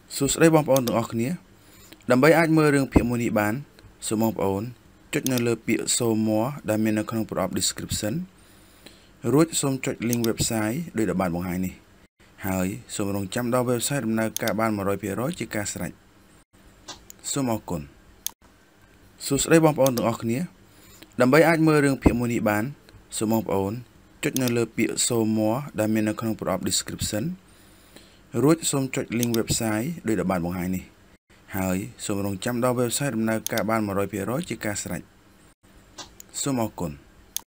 សួស្តីបងប្អូនទាំងអស់គ្នាដើម្បីអាចមើលរឿងភាគមួយនេះបានសូមបងប្អូនចុចនៅលើពាក្យ show more ដែលមាននៅក្នុងប្រអប់ description រួចសូមចុច link website ដោយដែលបានបង្ហាញនេះហើយសូមរងចាំដល់ website ដំណើរការបាន 100% ជាការស្រេចសូមអរគុណសួស្តីបងប្អូនទាំងអស់គ្នាដើម្បីអាចមើលរឿងភាគមួយនេះបានសូមបងប្អូនចុចនៅលើពាក្យ show more ដែលមាននៅក្នុងប្រអប់ description រួចសូមចុច link website ដោយដែលបានបង្ហាញនេះហើយសូមរងចាំដល់ website ដំណើរការបាន 100% ជាការស្រេចសូមអរគុណ